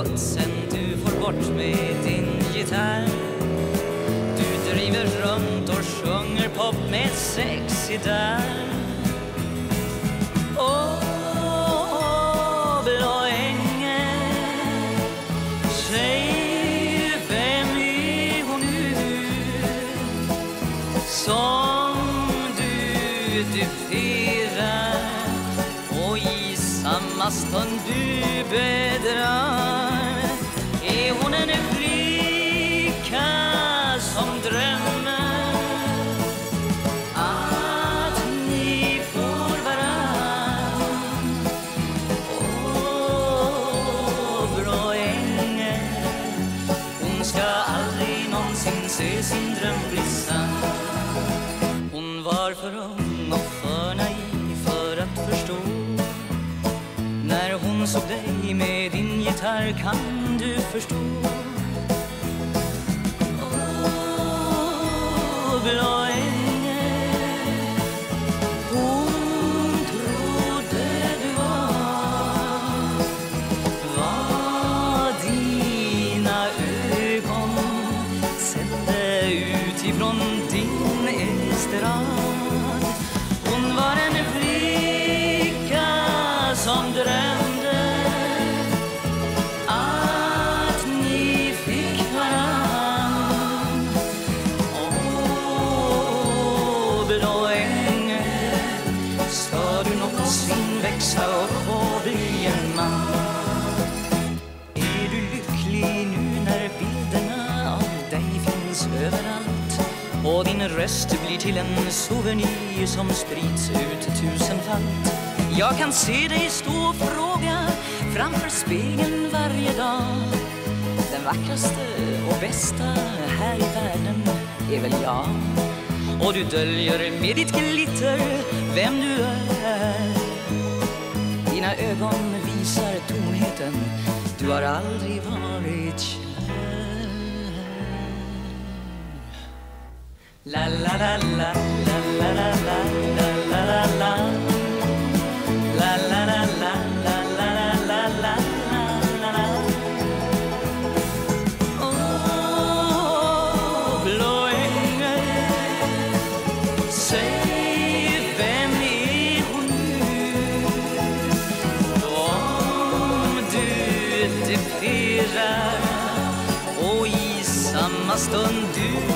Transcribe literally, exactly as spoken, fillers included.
gått sen du får bort med din gitarr? Du driver runt och sjunger pop med sexy där. Åh, blå ängel, säg vem är hon nu som du duperar och i samma stund du bedrar? Är hon en flicka som drömmer att ni får varann? Åh, blå ängel, hon ska aldrig någonsin se sin dröm bli sann. Hon var för ung och för naiv för att förstå. När hon såg dig med din gitarr kan du förstå. Åh, blå ängel, hon trodde du var vad dina ögon sände utifrån din estrad. Hon var en flicka som drömde att ni fick varann. Åh, blå ängel, ska du någonsin växa upp och bli en man? Är du lycklig nu när bilderna av dig finns överallt och din röst blir till en souvenir som sprids ut tusenfalt? Jag kan se dig stå och fråga framför spegeln varje dag. Den vackraste och bästa här i världen är väl jag. Och du döljer med ditt glitter vem du är. Dina ögon visar tomheten, du har aldrig varit kär. La la la la la la la la la la la. La la la la la la la la la la. Åh, blå ängel, säg vem är hon nu om du duperar och i samma stund du